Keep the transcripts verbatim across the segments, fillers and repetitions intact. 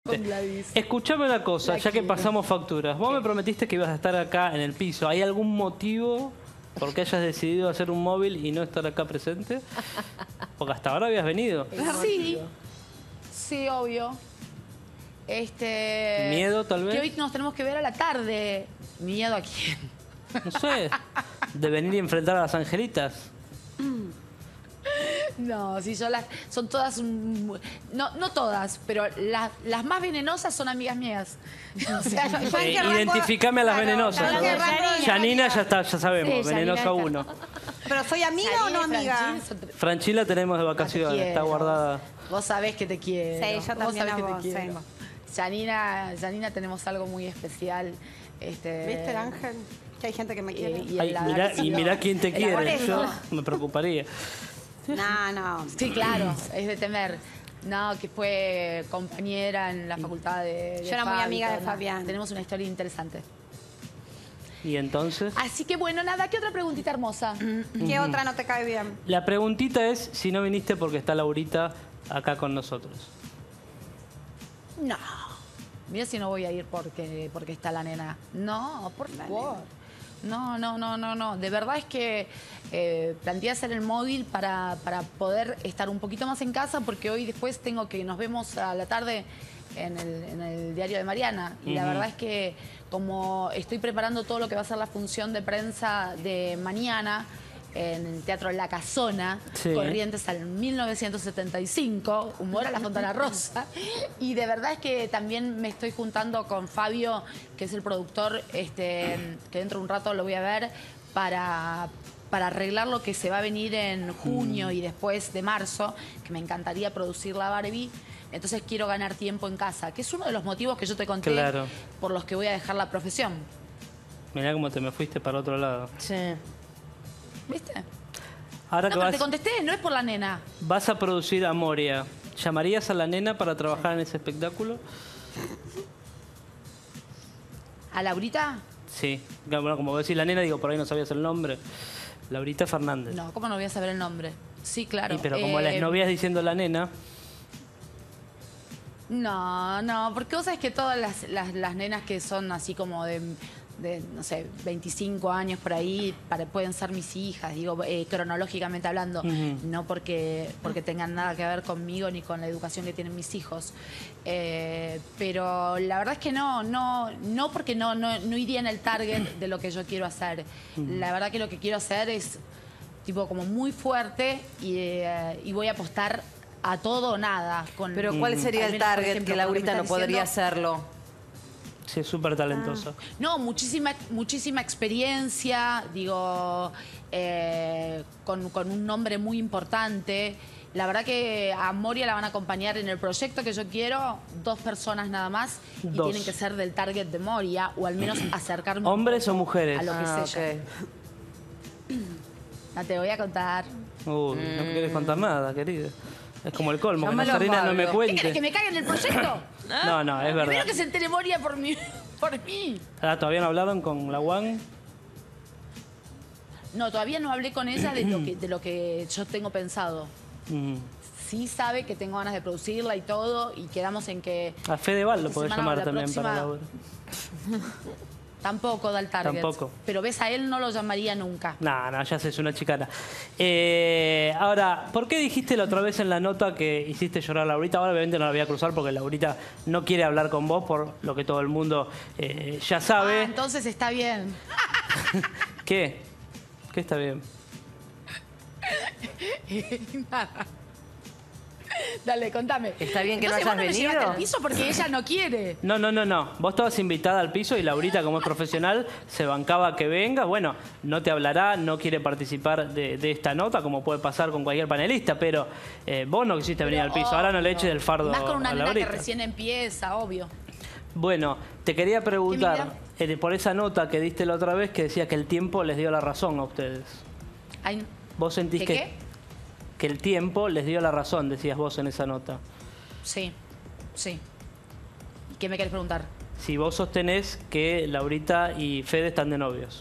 Con Gladys. Escuchame una cosa, La ya que quiero. pasamos facturas. Vos me prometiste que ibas a estar acá en el piso. ¿Hay algún motivo por qué hayas decidido hacer un móvil y no estar acá presente? Porque hasta ahora habías venido. Sí, sí, obvio. Este... ¿Miedo, tal vez? Que hoy nos tenemos que ver a la tarde. ¿Miedo a quién? No sé, de venir y enfrentar a las angelitas. No, sí, yo las... Son todas... un- No, no todas, pero la- las más venenosas son amigas mías. O sea, yo- Eh, qué rango- identificame a las Claro, venenosas. ¿en qué ¿no? rango de Yanina ya está, ya sabemos, Sí, venenosa Yanina uno. ¿Pero soy amiga o no Janine, amiga? Franchín, son tre- Franchila tenemos de Te vacaciones, está quiero. guardada. Vos sabés que te quiero. Sí, yo Vos también sabés a que vos, te sí. quiero. Janina, Janina tenemos algo muy especial. Este, ¿Viste, Ángel? Que hay gente que me quiere. Y, y Ay, la mirá- verdad que y sí, mirá no. quién te Por quiere, eso. yo me preocuparía. No, no. Sí, claro, es de temer. No, que fue compañera en la facultad de, de Yo era muy Fabi, amiga de todo, no. Fabián. Tenemos una historia interesante. Y entonces, Así que bueno, nada, ¿qué otra preguntita hermosa? ¿Qué otra no te cae bien? la preguntita es si no viniste porque está Laurita acá con nosotros. No. Mira si no voy a ir porque, porque está la nena. No, por favor. No, no, no, no, no. De verdad es que eh, planteé hacer el móvil para, para poder estar un poquito más en casa porque hoy después tengo que, nos vemos a la tarde en el, en el diario de Mariana. Y la Ujú. verdad es que como estoy preparando todo lo que va a ser la función de prensa de mañana en el Teatro La Casona, Sí. Corrientes al mil novecientos setenta y cinco, humor a la Fontana Rosa. Y de verdad es que también me estoy juntando con Fabio, que es el productor, este, que dentro de un rato lo voy a ver, para, para arreglar lo que se va a venir en junio y después de marzo, que me encantaría producir la Barbie. Entonces quiero ganar tiempo en casa, que es uno de los motivos que yo te conté Claro. por los que voy a dejar la profesión. Mirá cómo te me fuiste para otro lado. Sí. ¿Viste? Ahora No, que pero vas, te contesté, no es por la nena. vas a producir a Moria, ¿llamarías a la nena para trabajar en ese espectáculo? ¿A Laurita? Sí. Bueno, como decís la nena, digo, por ahí no sabías el nombre. Laurita Fernández. No, ¿cómo no voy a saber el nombre? Sí, claro. Y pero como la Eh, exnovia es diciendo la nena, No, no, porque vos sabés que todas las, las, las nenas que son así como de, de, no sé, veinticinco años por ahí, para, pueden ser mis hijas, digo, eh, cronológicamente hablando, Ujú. no porque, porque tengan nada que ver conmigo ni con la educación que tienen mis hijos. Eh, pero la verdad es que no, no, no porque no, no, no iría en el target de lo que yo quiero hacer. La verdad que lo que quiero hacer es tipo como muy fuerte y, eh, y voy a apostar a todo o nada. Con, Pero ¿cuál sería al el menos, por target ejemplo, que con lo me Laurita no estás podría diciendo. hacerlo? sí, es súper talentosa. No, muchísima, muchísima experiencia, digo, eh, con, con un nombre muy importante. La verdad que a Moria la van a acompañar en el proyecto que yo quiero, dos personas nada más, y Dos. tienen que ser del target de Moria, o al menos acercarme un ¿Hombres poco o mujeres? a lo que Ah, sé ok. yo. No te voy a contar. Uy, no me quieres contar nada, querida. Es como el colmo, que Llámalo a Nazarena no me Pablo. ¿Qué querés, que cuente. me caguen el proyecto? No, no, es verdad. Primero que se entere Moria por mí. Por mí. Ah, ¿todavía no hablaron con la Juan? No, todavía no hablé con ella de lo que, de lo que yo tengo pensado. Mm. Sí sabe que tengo ganas de producirla y todo, y quedamos en que A Fedeval lo esta podés semana o llamar la también próxima para la obra. tampoco da el target. Tampoco. Pero ves, a él no lo llamaría nunca. No, no, ya sé, es una chicana. Eh, ahora, ¿por qué dijiste la otra vez en la nota que hiciste llorar a Laurita? Ahora obviamente no la voy a cruzar porque Laurita no quiere hablar con vos por lo que todo el mundo eh, ya Ah, sabe. entonces está bien. ¿Qué? ¿Qué está bien? Nada. Dale, contame. ¿Está bien que no Entonces, hayas vos me venido? llevaste al piso porque ella no quiere. No, no, no, no. Vos estabas invitada al piso y Laurita, como es profesional, se bancaba que venga. Bueno, no te hablará, no quiere participar de, de esta nota, como puede pasar con cualquier panelista, pero eh, vos no quisiste venir al piso. Ahora no le eches el fardo Más con una a nena que Laurita. recién empieza, obvio. Bueno, te quería preguntar, ¿Qué eh, por esa nota que diste la otra vez que decía que el tiempo les dio la razón a ustedes. Ay, ¿Vos sentís ¿qué que, qué? que el tiempo les dio la razón, decías vos en esa nota? Sí, sí. ¿Y qué me querés preguntar? Si vos sostenés que Laurita y Fede están de novios.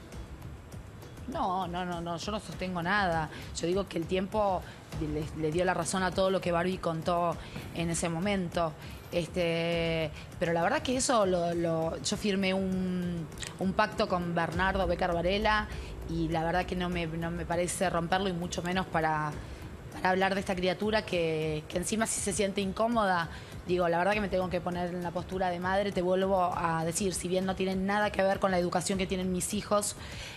No, no, no, no, yo no sostengo nada. Yo digo que el tiempo le, le dio la razón a todo lo que Barbie contó en ese momento. Este, pero la verdad que eso, lo, lo- yo firmé un, un pacto con Bernardo Becar Varela y la verdad que no me, no me parece romperlo y mucho menos para, para hablar de esta criatura que, que encima si se siente incómoda, digo, la verdad que me tengo que poner en la postura de madre, te vuelvo a decir, si bien no tiene nada que ver con la educación que tienen mis hijos,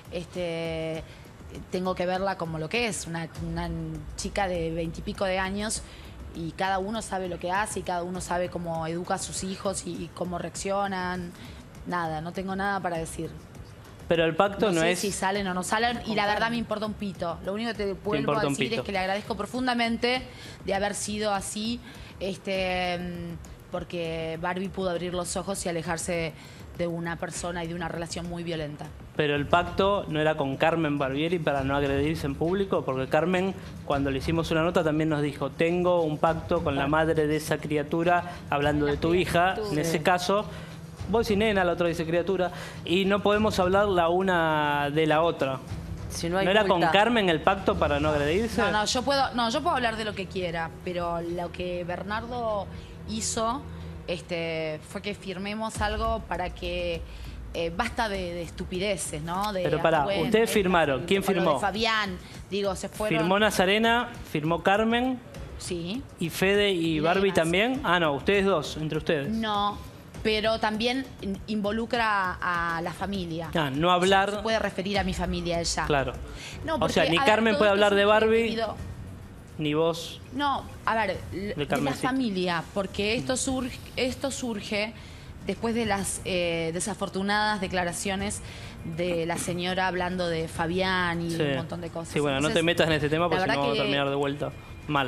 este, tengo que verla como lo que es, una, una chica de veintipico de años y cada uno sabe lo que hace y cada uno sabe cómo educa a sus hijos y, y cómo reaccionan. Nada, no tengo nada para decir. Pero el pacto No no, sé es... si salen o no salen y la verdad me importa un pito. Lo único que te vuelvo a importa un decir pito. es que le agradezco profundamente de haber sido así, este, porque Barbie pudo abrir los ojos y alejarse de una persona y de una relación muy violenta. Pero el pacto no era con Carmen Barbieri para no agredirse en público, porque Carmen, cuando le hicimos una nota, también nos dijo, tengo un pacto con la madre de esa criatura, hablando de tu hija, en ese caso, vos y nena, la otra dice criatura, y no podemos hablar la una de la otra. Si no ¿No hay era con multa. Carmen el pacto para no agredirse? No, no, yo puedo, no, yo puedo hablar de lo que quiera, pero lo que Bernardo hizo este, fue que firmemos algo para que eh, basta de, de estupideces, ¿no? De, Pero pará, ah, bueno, ustedes esta- firmaron. ¿Quién con lo firmó? de Fabián, digo, se fueron. Firmó Nazarena, firmó Carmen Sí. y Fede y Y Barbie demás. también. Ah, no, ustedes dos, entre ustedes. No, pero también in- involucra a la familia. Ah, no hablar- Se puede referir a mi familia ella. Claro. No, O porque, sea, ni a ver, Carmen todo puede esto hablar de surge Barbie, debido- ni vos. No, a ver, l- de la Carmencita. familia, porque esto surge, esto surge después de las eh, desafortunadas declaraciones de la señora hablando de Fabián y Sí. un montón de cosas. Sí, bueno, no Entonces, te metas en este tema la porque si no verdad vamos a que- terminar de vuelta mal.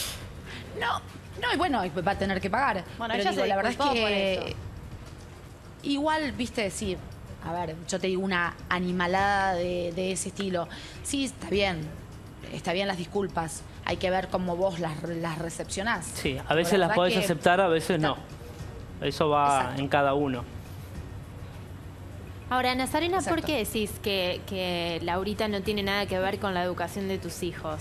No, no, y bueno, va a tener que pagar. Bueno, Pero ella digo, se la verdad es disculpó por que eso. igual, viste, sí, a ver, yo te digo una animalada de, de ese estilo. Sí, está bien, está bien las disculpas. Hay que ver cómo vos las, las recepcionás. Sí, a Pero veces la las verdad podés que- aceptar, a veces no. Eso va Exacto. en cada uno. Ahora, Nazarena, ¿por Exacto. qué decís que, que Laurita no tiene nada que ver con la educación de tus hijos?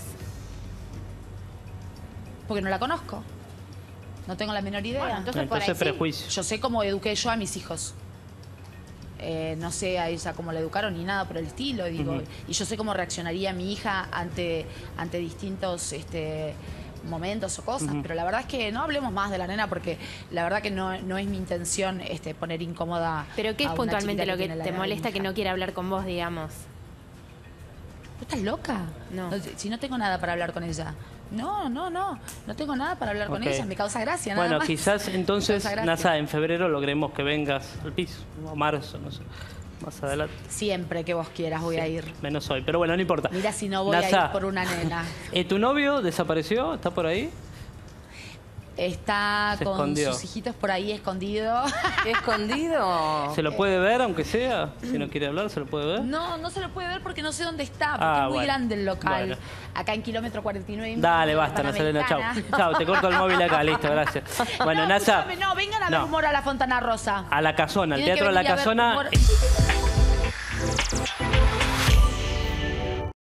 Porque no la conozco. No tengo la menor idea. Bueno, entonces por ahí Entonces sí. prejuicio. Yo sé cómo eduqué yo a mis hijos. Eh, no sé a ella cómo la educaron ni nada por el estilo, digo. Ujú. Y yo sé cómo reaccionaría mi hija ante, ante distintos este, momentos o cosas. Ujú. Pero la verdad es que no hablemos más de la nena porque la verdad que no, no es mi intención este, poner incómoda. ¿Pero qué a es una puntualmente chiquita lo que tiene la te edad de mi molesta que hija. no quiere hablar con vos, digamos? ¿Tú estás loca? No. Si no tengo nada para hablar con ella. No, no, no. No tengo nada para hablar con Ok. ella. Me causa gracia, nada Bueno, más. quizás Me entonces, causa gracia. Nasa, en febrero logremos que vengas al piso. O marzo, no sé. Más adelante. Siempre que vos quieras voy a ir. Menos hoy. Pero bueno, no importa. Mira si no voy a Nasa, ir por una nena. eh, ¿tu novio desapareció? ¿Está por ahí? Está Se con escondió. sus hijitos por ahí escondido. ¿Qué escondido? ¿Se lo puede ver, aunque sea? Si no quiere hablar, ¿se lo puede ver? No, no se lo puede ver porque no sé dónde está, porque Ah, es muy bueno. grande el local. Bueno. Acá en kilómetro cuarenta y nueve. Dale, basta, Nazarena, chau. Chau, te corto el móvil acá, listo, gracias. Bueno, no, Nasa, escúchame, no, vengan a ver no. humor a la Fontana Rosa. a la casona, al Tienen que Teatro de la venir a ver Casona. humor.